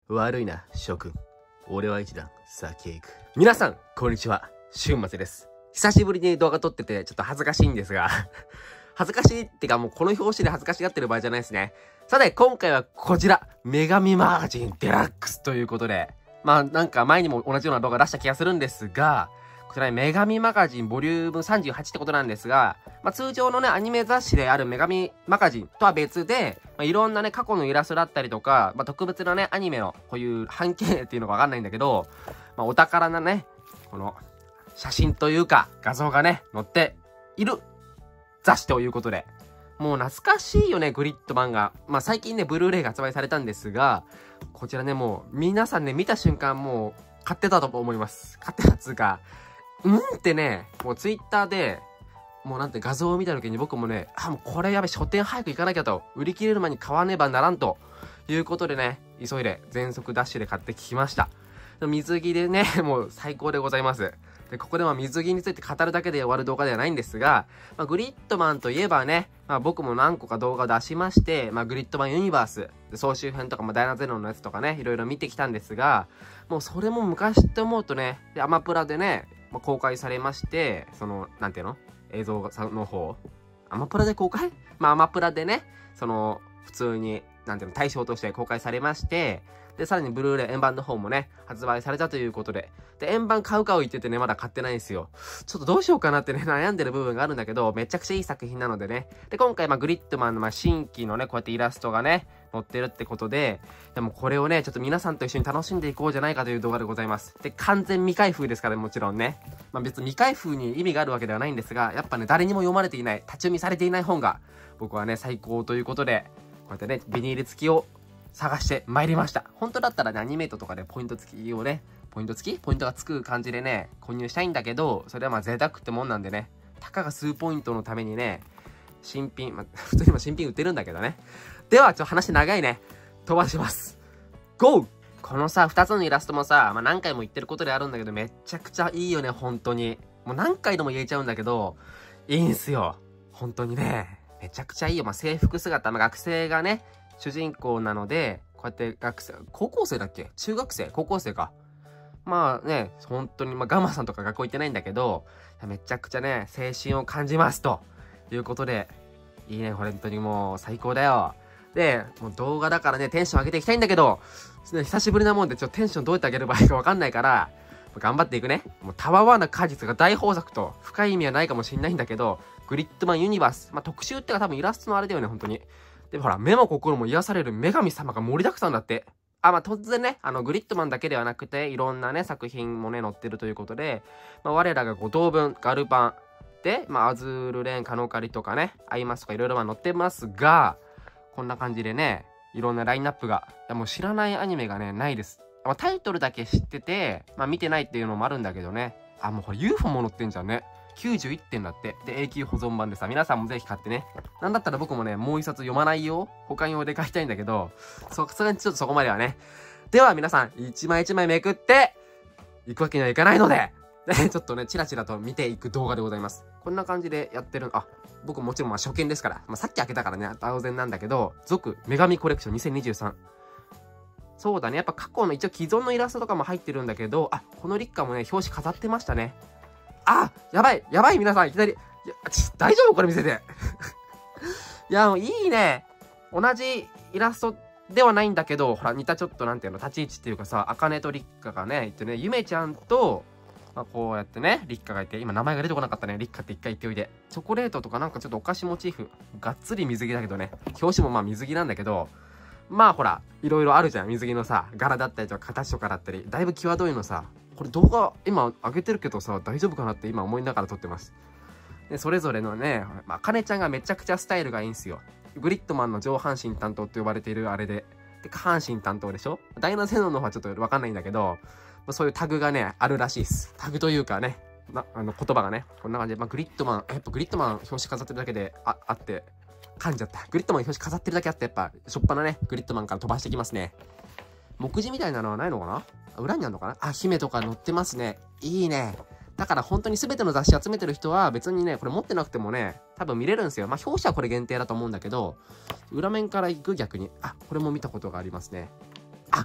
悪いな、諸君。俺は一段先へ行く。皆さん、こんにちは。週末です。久しぶりに動画撮ってて、ちょっと恥ずかしいんですが、恥ずかしいってかもうこの表紙で恥ずかしがってる場合じゃないですね。さて、今回はこちら、女神マガジンデラックスということで、なんか前にも同じような動画出した気がするんですが、こちら女神マガジンボリューム38ってことなんですが、通常のね、アニメ雑誌である女神マガジンとは別で、いろんなね、過去のイラストだったりとか、特別なね、アニメのこういう半径っていうのかわかんないんだけど、お宝なね、この写真というか画像がね、載っている雑誌ということで、もう懐かしいよね、グリッドマンが。最近ね、ブルーレイが発売されたんですが、こちらね、もう皆さんね、見た瞬間もう買ってたと思います。買ってたっつうか、ってね、もうツイッターで、もうなんて画像を見た時に僕もね、もうこれやべ、書店早く行かなきゃと、売り切れる前に買わねばならんということでね、急いで全速ダッシュで買ってきました。水着でね、もう最高でございます。で、ここで水着について語るだけで終わる動画ではないんですが、グリッドマンといえばね、僕も何個か動画を出しまして、グリッドマンユニバース、総集編とか、ダイナゼロのやつとかね、いろいろ見てきたんですが、もうそれも昔って思うとね、で、アマプラでね、公開されまして、その、なんていうの？映像の方。アマプラで公開？アマプラでね、その、普通に、なんていうの、対象として公開されまして、で、さらにブルーレイ円盤の方もね、発売されたということで、で、円盤買う言っててね、まだ買ってないんですよ。ちょっとどうしようかなってね、悩んでる部分があるんだけど、めちゃくちゃいい作品なのでね。で、今回、グリッドマンの新規のね、こうやってイラストがね、載ってるってことで、でもこれをね、ちょっと皆さんと一緒に楽しんでいこうじゃないかという動画でございます。で、完全未開封ですからね、もちろんね。別に未開封に意味があるわけではないんですが、やっぱね、誰にも読まれていない、立ち読みされていない本が、僕はね、最高ということで、こうやってね、ビニール付きを探して参りました。本当だったらね、アニメートとかでポイント付きをね、ポイントが付く感じでね、購入したいんだけど、それは贅沢ってもんなんでね、たかが数ポイントのためにね、新品、普通にも新品売ってるんだけどね。では、話長いね。飛ばします。GO！ このさ、2つのイラストもさ、何回も言ってることであるんだけど、めちゃくちゃいいよね、本当に。もう何回でも言えちゃうんだけど、いいんすよ。本当にね。めちゃくちゃいいよ。制服姿、学生がね、主人公なので、こうやって高校生だっけ？中学生？高校生か。本当に、ガンマさんとか学校行ってないんだけど、めちゃくちゃね、青春を感じますということで、いいね、本当にもう最高だよ。で、もう動画だからね、テンション上げていきたいんだけど、久しぶりなもんで、テンションどうやって上げればいいかわかんないから、頑張っていくね。もうたわわな果実が大豊作と、深い意味はないかもしんないんだけど、グリッドマンユニバース。特集ってか多分イラストのあれだよね、本当に。で、ほら、目も心も癒される女神様が盛りだくさんだって。突然ね、グリッドマンだけではなくて、いろんなね、作品もね、載ってるということで、我らが五等分、ガルパン、で、アズールレーン、カノカリとかね、アイマスとかいろいろ載ってますが、こんな感じでね、いろんなラインナップが、もう知らないアニメがね、ないです。タイトルだけ知ってて、見てないっていうのもあるんだけどね。もうこれ UFO も載ってんじゃんね。91点だって。で、永久保存版でさ、皆さんもぜひ買ってね。なんだったら僕もね、もう一冊読まないよ。保管用で買いたいんだけど、さすがにちょっとそこまではね。では皆さん、一枚一枚めくって、行くわけにはいかないので、ちょっとね、チラチラと見ていく動画でございます。こんな感じでやってる。僕もちろん初見ですから。さっき開けたからね、当然なんだけど、続、女神コレクション2023。そうだね。やっぱ過去の一応既存のイラストとかも入ってるんだけど、このリッカもね、表紙飾ってましたね。やばい皆さん、いきなり。いや、大丈夫これ見せて。いや、もういいね。同じイラストではないんだけど、ほら、似たちょっとなんていうの、立ち位置っていうかさ、アカネとリッカがね、ゆめちゃんと、こうやってね、リッカがいて、今名前が出てこなかったね。リッカって一回言っておいで。チョコレートとかなんかちょっとお菓子モチーフ。がっつり水着だけどね。表紙も水着なんだけど、ほら、いろいろあるじゃん。水着のさ、柄だったりとか形とかだったり、だいぶ際どいのさ、これ動画今上げてるけどさ、大丈夫かなって今思いながら撮ってます。で、それぞれのね、かねちゃんがめちゃくちゃスタイルがいいんすよ。グリッドマンの上半身担当って呼ばれているあれで。で、下半身担当でしょ？ダイナゼノンの方はちょっとわかんないんだけど、そういうタグがね、あるらしいっす。タグというかね、言葉がね、こんな感じで、グリッドマン、やっぱグリッドマン表紙飾ってるだけで、あって、噛んじゃった。グリッドマン表紙飾ってるだけあって、やっぱ、しょっぱなね、グリッドマンから飛ばしてきますね。目次みたいなのはないのかな？裏にあるのかな？姫とか載ってますね。いいね。だから本当に全ての雑誌集めてる人は別にね、これ持ってなくてもね、多分見れるんですよ。表紙はこれ限定だと思うんだけど、裏面から行く逆に。これも見たことがありますね。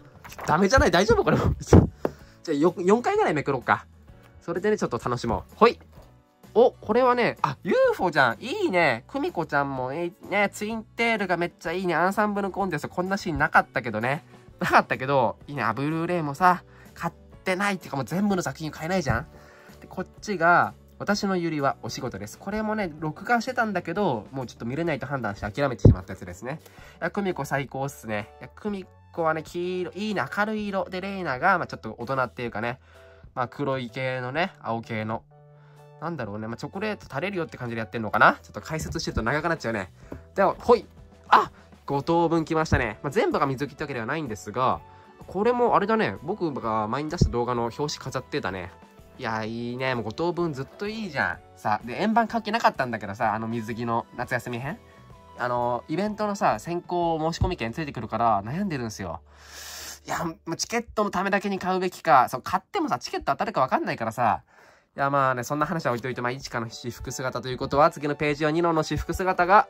ダメじゃない？大丈夫これも。じゃあ4回ぐらいめくろうか。それでね、ちょっと楽しもう。ほい。お、これはね、あ、UFO じゃん。いいね。久美子ちゃんもいいね。ツインテールがめっちゃいいね。アンサンブルコンテスト、こんなシーンなかったけどね。なかったけど、いいね。ブルーレイもさ、買ってないっていうかもう全部の作品買えないじゃん。で、こっちが、私のユリはお仕事です。これもね、録画してたんだけど、もうちょっと見れないと判断して諦めてしまったやつですね。いや、久美子最高っすね。いや、久美子はね、黄色、いいね。明るい色。で、レイナが、まあちょっと大人っていうかね、まあ黒い系のね、青系の。なんだろうね。まあ、チョコレート垂れるよって感じでやってんのかな。ちょっと解説してると長くなっちゃうね。では、ほい。あ、5等分きましたね。まあ、全部が水着ってわけではないんですが、これもあれだね。僕が前に出した動画の表紙飾ってたね。いや、いいね。もう5等分ずっといいじゃん。さ、で、円盤書けなかったんだけどさ、水着の夏休み編。イベントのさ、先行申し込み券ついてくるから悩んでるんですよ。いや、もうチケットのためだけに買うべきか。そう、買ってもさ、チケット当たるかわかんないからさ、いや、まあね、そんな話は置いといて、まあ、いちかの私服姿ということは、次のページはニノの私服姿が、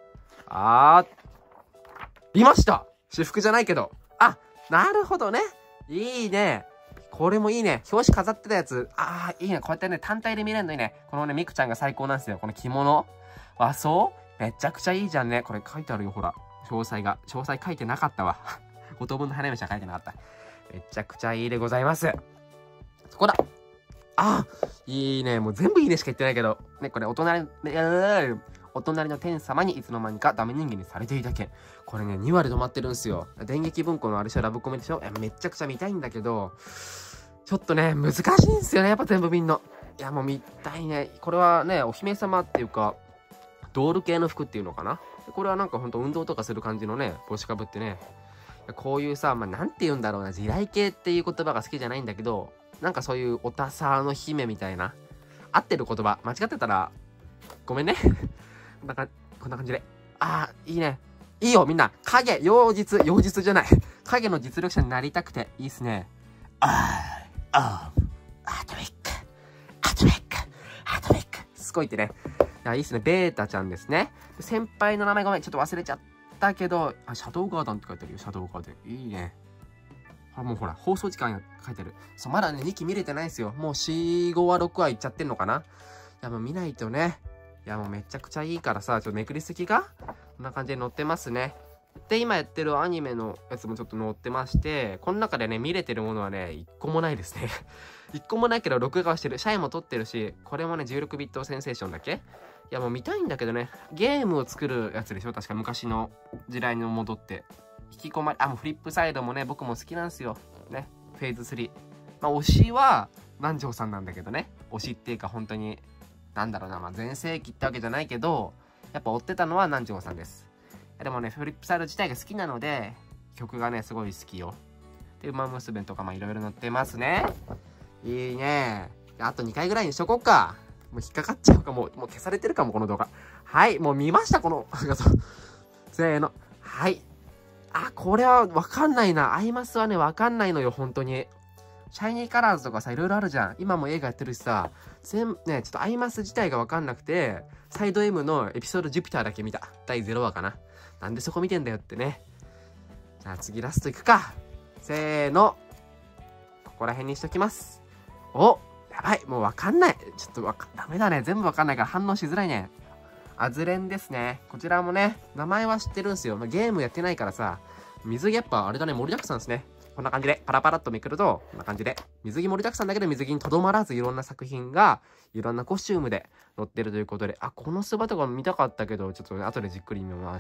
いました！私服じゃないけど。あ、なるほどね。いいね。これもいいね。表紙飾ってたやつ。いいね。こうやってね、単体で見れるのいいね。このね、みくちゃんが最高なんですよ。この着物。和装めちゃくちゃいいじゃんね。これ書いてあるよ、ほら。詳細が。詳細書いてなかったわ。5等分の花嫁しか書いてなかった。めちゃくちゃいいでございます。そこだ。いいね。もう全部いいねしか言ってないけど。ね、これお隣の天様にいつの間にかダメ人間にされていた件。これね、2話で止まってるんすよ。電撃文庫のあれしょ、ラブコメでしょ。めちゃくちゃ見たいんだけど、ちょっとね、難しいんすよね。やっぱ全部見んの。いや、もう見たいね。これはね、お姫様っていうか、ドール系の服っていうのかな。これはなんかほんと運動とかする感じのね、帽子かぶってね。こういうさ、まあ、なんて言うんだろうな、地雷系っていう言葉が好きじゃないんだけど、なんかそういうおたさの姫みたいな、合ってる言葉、間違ってたら、ごめんね。こんな感じで。いいね。いいよ、みんな。妖術じゃない。影の実力者になりたくて、いいっすね。アトミック。すごいってね。いや、いいっすね。ベータちゃんですね。先輩の名前ごめん、ちょっと忘れちゃったけど、シャドウガーダンって書いてあるよ、シャドウガーデン。いいね。もうほら、放送時間書いてある。そう、まだね、2期見れてないんですよ。もう4、5話、6話いっちゃってんのかな。いや、もう見ないとね。いや、もうめちゃくちゃいいからさ、ちょっとめくりすぎがこんな感じで載ってますね。で、今やってるアニメのやつもちょっと載ってまして、この中でね、見れてるものはね、1個もないですね。1個もないけど、録画はしてる。シャイも撮ってるし、これもね、16ビットセンセーションだっけ？いや、もう見たいんだけどね、ゲームを作るやつでしょ？確か昔の時代に戻って。引き込まれ、もうフリップサイドもね、僕も好きなんですよ。ね、フェーズ3。まあ、推しは、南條さんなんだけどね。推しっていうか、本当に、なんだろうな、まあ、全盛期ってわけじゃないけど、やっぱ追ってたのは南條さんです。でもね、フリップサイド自体が好きなので、曲がね、すごい好きよ。で、馬娘とか、まあ、いろいろ載ってますね。いいね。あと2回ぐらいにしとこうか。もう引っかかっちゃうかも。もう消されてるかも、この動画。はい、もう見ました、この画像。せーの。はい。これはわかんないな。アイマスはね、わかんないのよ、本当に。シャイニーカラーズとかさ、いろいろあるじゃん。今も映画やってるしさ、ね、ちょっとアイマス自体がわかんなくて、サイド M のエピソードジュピターだけ見た。第0話かな。なんでそこ見てんだよってね。じゃあ次ラストいくか。せーの。ここら辺にしときます。やばい。もうわかんない。ちょっとダメだね。全部わかんないから反応しづらいね。アズレンですね。こちらもね、名前は知ってるんすよ。ゲームやってないからさ、水着やっぱあれだね、盛りだくさんですね。こんな感じで、パラパラっとめくると、こんな感じで、水着盛りだくさんだけど水着にとどまらずいろんな作品が、いろんなコスチュームで載ってるということで、このスバとか見たかったけど、ちょっとね、後でじっくり見ます。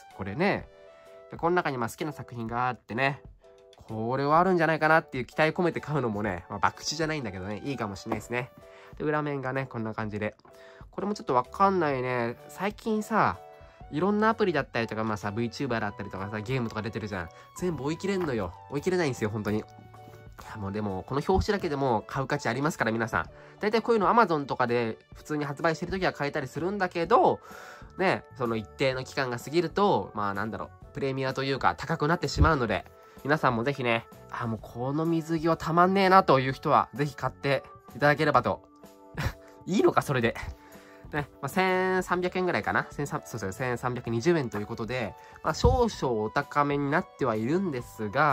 これね、この中に好きな作品があってね、これはあるんじゃないかなっていう期待込めて買うのもね、博打じゃないんだけどね、いいかもしれないですね。で、裏面がね、こんな感じで。これもちょっとわかんないね。最近さ、いろんなアプリだったりとか、まあさ、VTuber だったりとかさ、ゲームとか出てるじゃん。全部追い切れんのよ。追い切れないんですよ、本当に。いや、もうでも、この表紙だけでも買う価値ありますから、皆さん。だいたいこういうの Amazon とかで普通に発売してるときは買えたりするんだけど、ね、その一定の期間が過ぎると、まあなんだろう、プレミアというか高くなってしまうので、皆さんもぜひね、もうこの水着はたまんねえなという人は、ぜひ買っていただければと。いいのか、それで。ね、1300円ぐらいかな。1320円ということで、少々お高めになってはいるんですが、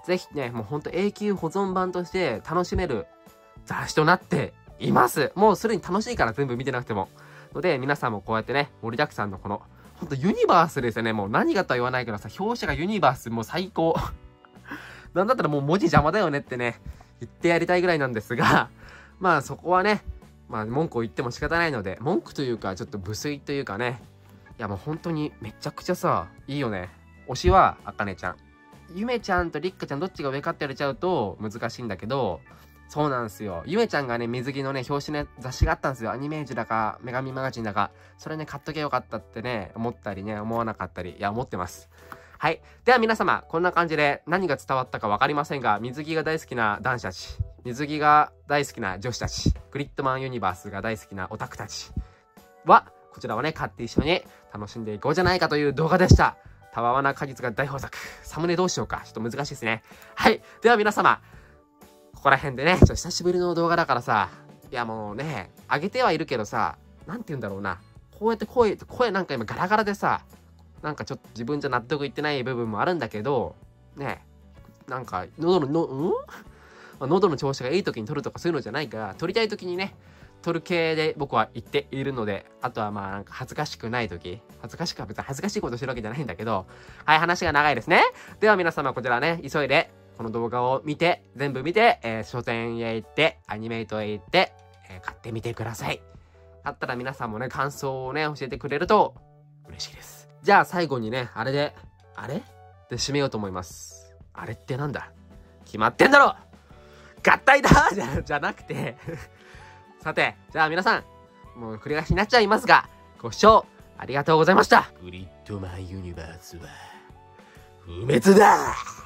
ぜひね、もうほんと永久保存版として楽しめる雑誌となっています。もうすでに楽しいから全部見てなくても。ので、皆さんもこうやってね、盛りだくさんのこの、ほんとユニバースですよね。もう何がとは言わないけどさ、表紙がユニバースもう最高。なんだったらもう文字邪魔だよねってね、言ってやりたいぐらいなんですが、まあそこはね、まあ文句を言っても仕方ないので、文句というかちょっと無粋というかね、いやもう本当にめちゃくちゃさ、いいよね。推しはあかねちゃん。ゆめちゃんとりっかちゃんどっちが上かって言われちゃうと難しいんだけど、そうなんですよ。ゆめちゃんがね、水着のね、表紙の雑誌があったんですよ。アニメージュだか、女神マガジンだか。それね、買っとけよかったってね、思ったりね、思わなかったり。いや、思ってます。はい。では皆様、こんな感じで何が伝わったかわかりませんが、水着が大好きな男子たち、水着が大好きな女子たち、グリッドマンユニバースが大好きなオタクたちは、こちらはね、買って一緒に楽しんでいこうじゃないかという動画でした。たわわな果実が大豊作。サムネどうしようか。ちょっと難しいですね。はい。では皆様、ここら辺でね、ちょっと久しぶりの動画だからさ、いやもうね、上げてはいるけどさ、なんて言うんだろうな。こうやって声なんか今ガラガラでさ、なんかちょっと自分じゃ納得いってない部分もあるんだけど、ね、なんか喉の調子がいい時に撮るとかそういうのじゃないから、撮りたい時にね、撮る系で僕は言っているので、あとはまあなんか恥ずかしくない時、別に恥ずかしいことしてるわけじゃないんだけど、はい、話が長いですね。では皆様こちらね、急いで、この動画を見て、全部見て、書店へ行って、アニメイトへ行って、買ってみてください。あったら皆さんもね、感想をね、教えてくれると嬉しいです。じゃあ最後にね、あれで締めようと思います。あれってなんだ？決まってんだろ！合体だじゃなくてさて、じゃあ皆さん、もう繰り返しになっちゃいますが、ご視聴ありがとうございました。グリッドマンユニバースは不滅だ！